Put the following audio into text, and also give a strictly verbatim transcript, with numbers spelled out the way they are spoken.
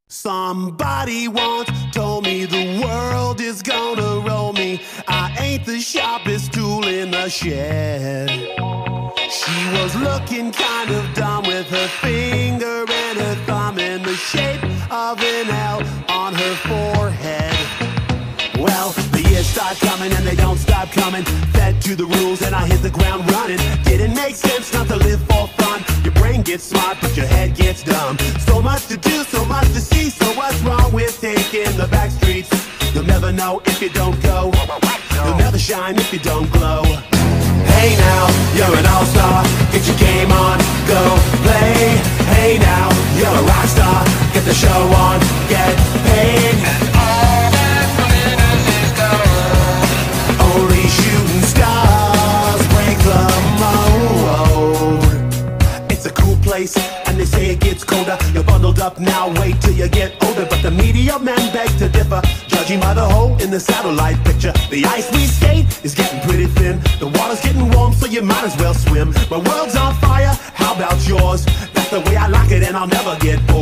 Somebody once told me the world is gonna roll me. I ain't the sharpest tool in the shed. She was looking kind of dumb with her finger and her thumb in the shape of an L on her forehead. Well, the years start coming and they don't stop coming. Fed to the rules and I hit the ground running. Didn't make sense not to live for fun. Your brain gets smart but your head gets dumb. So much to do, so much to see. So what's wrong with taking the back streets? You'll never know if you don't go. You'll never shine if you don't glow. Hey now, you're an all-star. Get your game on, go play. Hey now, you're a rock star. Get the show on, get paid. Only shooting stars break the mold. It's a cool place, and they say it gets colder. You're bundled up now, wait till you get older. But the media men beg to differ, judging by the hole in the satellite picture. The ice we skate is getting pretty thin. The water's getting warm, so you might as well swim. My world's on fire, how about yours? That's the way I like it, and I'll never get